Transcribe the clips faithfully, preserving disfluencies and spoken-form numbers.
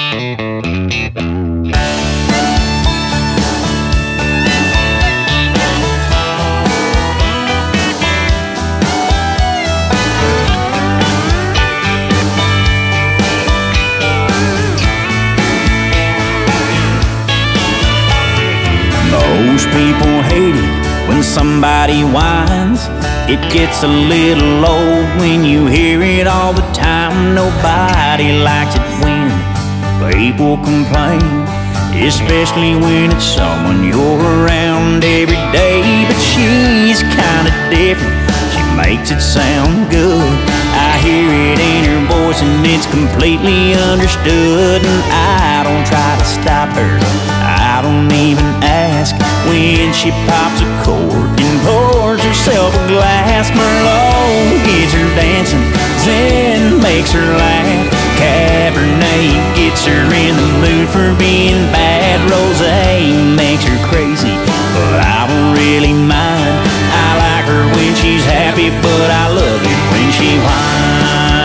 Most people hate it when somebody whines. It gets a little old when you hear it all the time. Nobody likes it when people complain, especially when it's someone you're around every day. But she's kinda different, she makes it sound good. I hear it in her voice and it's completely understood. And I don't try to stop her, I don't even ask. When she pops a cork and pours herself a glass, Merlot gets her dancing, Zen makes her laugh, Cabernet gets her in the mood for being bad, Rosé makes her crazy, but I don't really mind. I like her when she's happy, but I love it when she whines.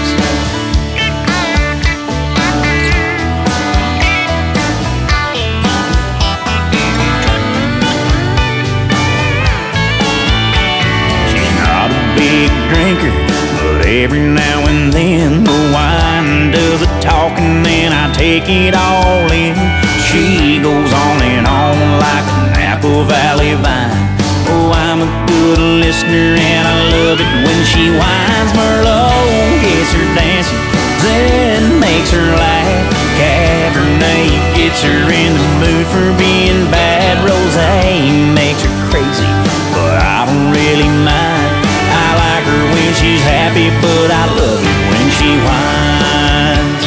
Big drinker, but every now and then the wine does the talking and I take it all in. She goes on and on like an Apple Valley vine. Oh, I'm a good listener and I love it when she whines. Merlot gets her dancing, Zen makes her laugh, Cabernet gets her in the mood for being bad, Rosé makes her crazy, but I don't really mind. I like her when she's happy, but I love it when she whines.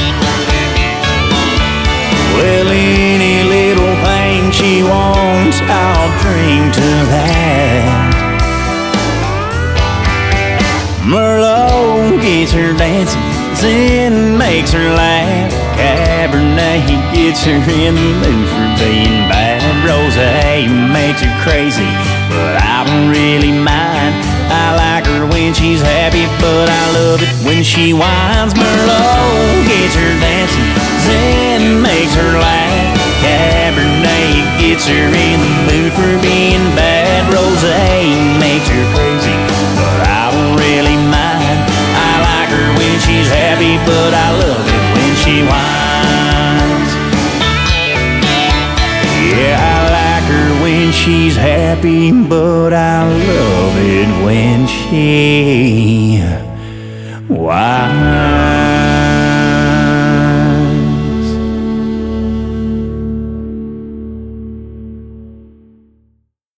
Well, any little thing she wants, I'll drink to that. Merlot gets her dancing, Zen makes her laugh, Cabernet gets her in the mood for being bad, Rosé makes her crazy, but I don't really mind. I like her when she's happy, but I love it when she whines. Merlot gets her dancing, Zen makes her laugh, Cabernet gets her in the mood for being bad, Rosé makes her crazy, but I don't really mind. I like her when she's happy, but I love it when she whines. Yeah, I like her when she's happy, but I love it when she whines.